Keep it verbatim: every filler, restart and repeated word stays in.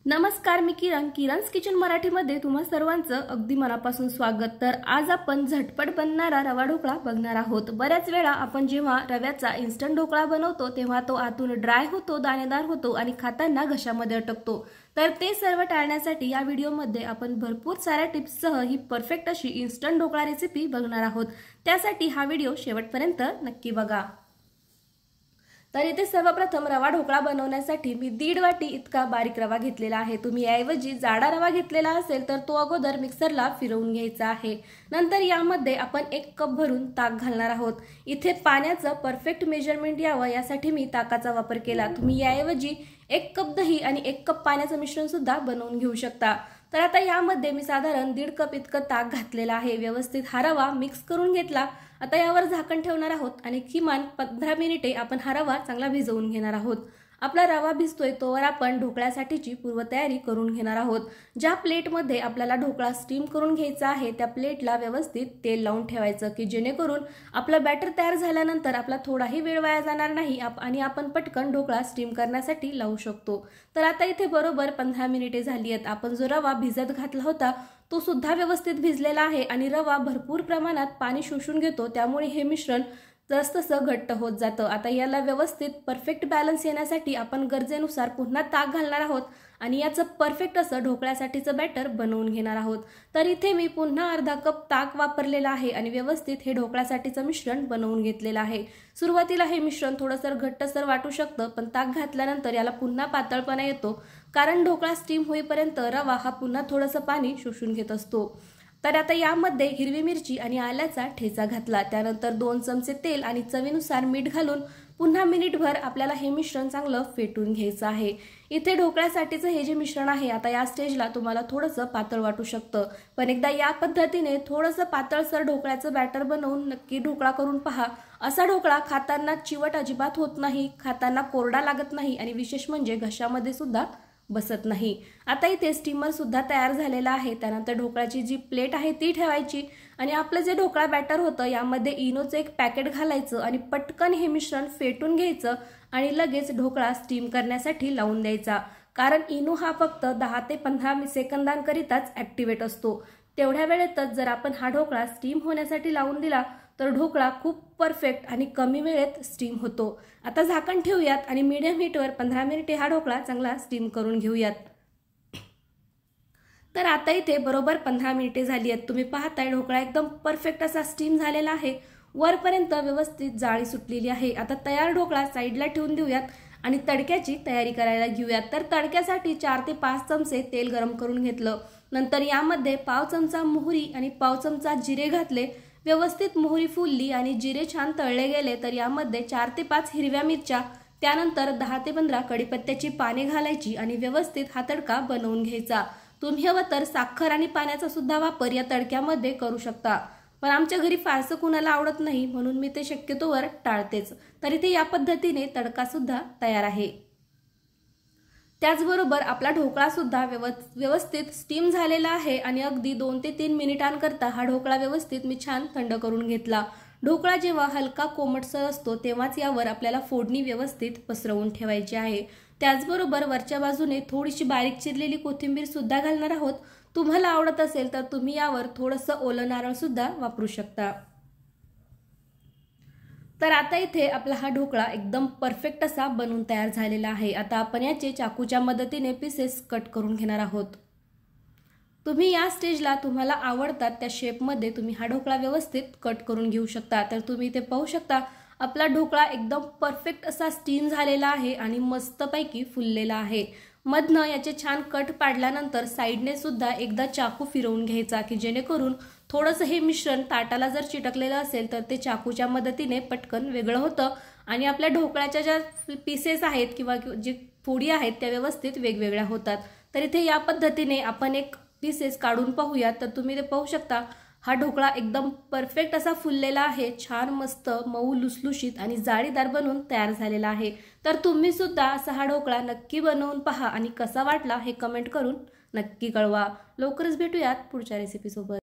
नमस्कार, मी किरण किरण's किचन मराठीमध्ये तुम्हा सर्वांचं अगदी मनापासून स्वागत। तर आज आपण झटपट बनणारा रवा ढोकळा बघणार आहोत। बऱ्याच वेळा आपण जेव्हा रव्याचा इन्स्टंट ढोकळा बनवतो तेव्हा तो आतून ड्राय होतो, दाणेदार होतो आणि खाताना घशामध्ये अटकतो। तर ते सर्व टाळण्यासाठी या व्हिडिओमध्ये आपण भरपूर साऱ्या टिप्ससह ही परफेक्ट अशी इन्स्टंट ढोकळा रेसिपी बघणार आहोत। त्यासाठी हा व्हिडिओ शेवटपर्यंत नक्की बघा। तर इथे सर्वप्रथम रवा ढोकळा बनवण्यासाठी मी दीड वाटी इतका बारीक रवा घेतलेला आहे। तुम्ही याऐवजी जाडा रवा घेतलेला असेल तर तो अगोदर मिक्सरला फिरवून घ्यायचा आहे। नंतर यामध्ये आपण एक कप भरून ताक घालणार आहोत। इथे पाण्याचं परफेक्ट मेजरमेंट यावं यासाठी मी ताकाचा वापर केला। तुम्ही याऐवजी एक कप दही आणि एक कप पाण्याचं मिश्रण सुद्धा बनवून घेऊ शकता। तर आता यामध्ये मी साधारण दीड कप इतकं ताक घातलेलं आहे। व्यवस्थित हा रवा मिक्स करून घेतला। आता यावर झाकण ठेवणार आहोत आणि किमान पंधरा मिनिटे आपण हा रवा चांगला भिजवून घेणार आहोत। आपला रवा भिजतोय तोवर आपण ढोकळ्यासाठीची पूर्वतयारी करून घेणार आहोत। ज्या प्लेटमध्ये आपल्याला ढोकळा स्टीम करून घ्यायचा आहे त्या प्लेटला व्यवस्थित तेल लावून ठेवायचं की जेणेकरून आपलं बॅटर तयार झाल्यानंतर आपला थोडाही वेळ वाया जाणार नाही आणि आपण पटकन ढोकळा स्टीम करण्यासाठी लावू शकतो। तर आता इथे बरोबर पंधरा मिनिटे झाली आहेत। आपण जो रवा भिजत घातला होता तो सुद्धा व्यवस्थित भिजलेला आहे आणि रवा भरपूर प्रमाणात पाणी शोषून घेतो, त्यामुळे हे मिश्रण जसं घट्ट होत जातं। आता याला व्यवस्थित परफेक्ट बॅलन्स येण्यासाठी आपण गरजेनुसार पुन्हा ताक घालणार आहोत आणि याचं परफेक्ट असं ढोकळ्यासाठीचं बॅटर बनवून घेणार आहोत। तर इथे मी पुन्हा अर्धा कप ताक वापरलेला आहे आणि व्यवस्थित हे ढोकळ्यासाठीचं मिश्रण बनवून घेतलेलं आहे। सुरुवातीला हे मिश्रण थोडंसं घट्टसर वाटू शकतं, पण ताक घातल्यानंतर याला पुन्हा पातळपणा येतो, कारण ढोकळा स्टीम होईपर्यंत रवा हा पुन्हा थोडंसं पाणी शोषून घेत असतो। तर आता यामध्ये हिरवी मिरची आणि आल्याचा ठेचा घातला। त्यानंतर दोन चमचे तेल आणि चवीनुसार मीठ घालून पुन्हा मिनिटभर आपल्याला हे मिश्रण चांगलं फेटून घ्यायचं आहे। इथे ढोकळ्यासाठीचं हे जे मिश्रण आहे आता या स्टेजला तुम्हाला थोडंसं पातळ वाटू शकतं, पण एकदा या पद्धतीने थोडंसं पातळसर ढोकळ्याचं बॅटर बनवून नक्की ढोकळा करून पहा। असा ढोकळा खाताना चिवट अजिबात होत नाही, खाताना कोरडा लागत नाही आणि विशेष म्हणजे घशामध्ये सुद्धा बसत नाही। आता इथे स्टीमर सुद्धा तयार झालेला आहे। त्यानंतर ढोकळ्याची जी प्लेट आहे ती ठेवायची आणि आपलं जे ढोकळा बॅटर होतं यामध्ये इनोचं एक पॅकेट घालायचं आणि पटकन हे मिश्रण फेटून घ्यायचं आणि लगेच ढोकळा स्टीम करण्यासाठी लावून द्यायचा, कारण इनो हा फक्त दहा ते पंधरा सेकंदांकरिताच ऍक्टिव्हेट असतो। तेवढ्या वेळेतच जर आपण हा ढोकळा स्टीम होण्यासाठी लावून दिला तर ढोकळा खूप परफेक्ट आणि कमी वेळेत स्टीम होतो। आता झाकण ठेवूयात आणि मीडियम हीटवर पंधरा मिनिटे हा ढोकळा चांगला स्टीम करून घेऊयात। तर आता इथे बरोबर पंधरा मिनिटे झाली आहेत। तुम्ही पाहताय ढोकळा एकदम परफेक्ट असा स्टीम झालेला आहे, वरपर्यंत व्यवस्थित जाळी सुटलेली आहे। आता तयार ढोकळा साईडला ठेवून देऊयात आणि तडक्याची तयारी करायला घेऊयात। तर तडक्यासाठी चार ते पाच चमचे तेल गरम करून घेतलं। नंतर यामध्ये पाव चमचा मोहरी आणि पाव चमचा जिरे घातले। व्यवस्थित मोहरी फुलली आणि जिरे छान तळले गेले तर यामध्ये चार ते पाच हिरव्या मिरच्या, त्यानंतर दहा ते पंधरा कढीपत्त्याची पाने घालायची आणि व्यवस्थित हा तडका बनवून घ्यायचा। तुम्ही हवं तर साखर आणि पाण्याचा सुद्धा वापर या तडक्यामध्ये करू शकता, पण आमच्या घरी फारसं कुणाला आवडत नाही म्हणून मी ते शक्यतोवर टाळतेच। तर इथे या पद्धतीने तडका सुद्धा तयार आहे। त्याचबरोबर आपला ढोकळा सुद्धा व्यवस्थित स्टीम झालेला आहे आणि अगदी दोन ते तीन मिनिटांकरता हा ढोकळा व्यवस्थित मी छान थंड करून घेतला। ढोकळा जेव्हा हलका कोमटसर असतो तेव्हाच यावर आपल्याला फोडणी व्यवस्थित पसरवून ठेवायची आहे। त्याचबरोबर वरच्या बाजूने थोडीशी बारीक चिरलेली कोथिंबीर सुद्धा घालणार आहोत। तुम्हाला आवडत असेल तर तुम्ही यावर थोडंसं ओलं नारळ सुद्धा वापरू शकता। तर आता इथे आपला हा ढोकळा एकदम परफेक्ट असा बनून तयार झालेला आहे। आता आपण याचे चाकूच्या मदतीने पीसेस कट करून घेणार आहोत। तुम्ही या स्टेजला तुम्हाला आवडतात त्या शेपमध्ये तुम्ही हा ढोकळा व्यवस्थित कट करून घेऊ शकता। तर तुम्ही इथे पाहू शकता आपला ढोकळा एकदम परफेक्ट असा स्टीम झालेला आहे आणि मस्तपैकी फुललेला आहे। मधनं याचे छान कट पाडल्यानंतर साईडने सुद्धा एकदा चाकू फिरवून घ्यायचा की जेणेकरून थोडंसं हे मिश्रण ताटाला जर चिटकलेलं असेल तर ते चाकूच्या मदतीने पटकन वेगळं होतं आणि आपल्या ढोकळ्याच्या ज्या पीसेस आहेत किंवा जे फोडी आहेत त्या व्यवस्थित वेगवेगळ्या होतात। तर इथे या पद्धतीने आपण एक पीसेस काढून पाहूयात। तर तुम्ही ते पाहू शकता हा ढोकळा एकदम परफेक्ट असा फुललेला आहे, छान मस्त मऊ लुसलुशीत आणि जाळीदार बनून तयार झालेला आहे। तर तुम्ही सुद्धा असा हा ढोकळा नक्की बनवून पहा आणि कसा वाटला हे कमेंट करून नक्की कळवा। लवकरच भेटूयात पुढच्या रेसिपी सोबत।